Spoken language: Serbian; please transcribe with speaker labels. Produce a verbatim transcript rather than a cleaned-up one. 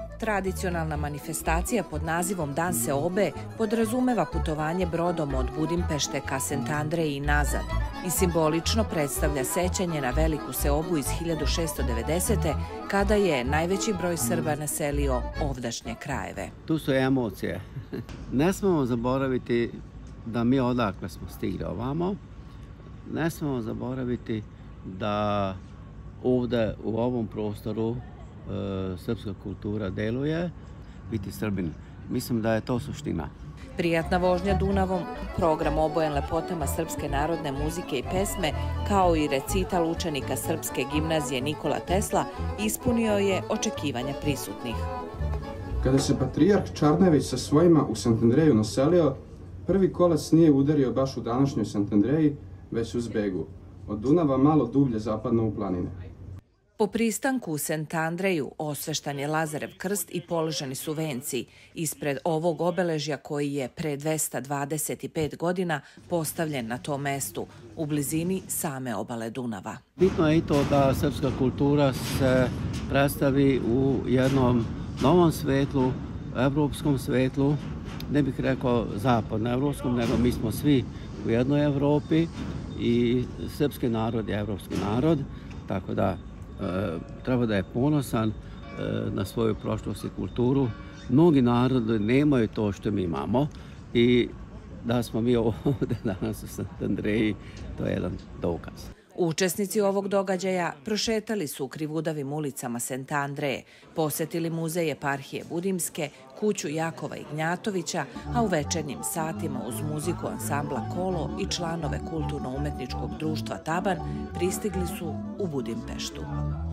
Speaker 1: Tradicionalna manifestacija pod nazivom Dan seobe podrazumeva putovanje brodom od Budimpešte ka Sentandreji i nazad i simbolično predstavlja sećanje na veliku seobu iz hiljadu šesto devedesete. kada je najveći broj Srba naselio ovdašnje krajeve.
Speaker 2: Tu su emocije. Ne smemo zaboraviti da mi odakle smo stigli ovamo. Ne smemo zaboraviti da ovde u ovom prostoru e, srpska kultura deluje, biti Srbin. Mislim da je to suština.
Speaker 1: Prijatna vožnja Dunavom, program obojen lepotama srpske narodne muzike i pesme, kao i recital učenika Srpske gimnazije Nikola Tesla, ispunio je očekivanja prisutnih.
Speaker 3: Kada se patrijarh Čarnević sa svojima u Santandreju naselio, prvi kolac nije udario baš u današnjoj Santandreji, već u Zbegu, od Dunava malo dublje zapadno u planine.
Speaker 1: Po pristanku u Sentandreju osveštan je Lazarev krst i položeni su venci ispred ovog obeležja koji je pre dvesta dvadeset pet godina postavljen na tom mestu, u blizini same obale Dunava.
Speaker 2: Bitno je i to da srpska kultura se predstavi u jednom novom svetlu, evropskom svetlu, ne bih rekao zapadno-evropskom, nego mi smo svi u jednoj Evropi i srpski narod je evropski narod, tako da E, treba da je ponosan e, na svoju prošlost i kulturu. Mnogi narodi nemaju to što mi imamo i da smo mi ovde danas u Santandreji, to je jedan dokaz.
Speaker 1: Učesnici ovog događaja prošetali su u krivudavim ulicama Sentandreje, posetili muzej eparhije Budimske, kuću Jakova Ignjatovića, a u večernjim satima uz muziku ansambla Kolo i članove kulturno-umetničkog društva Taban pristigli su u Budimpeštu.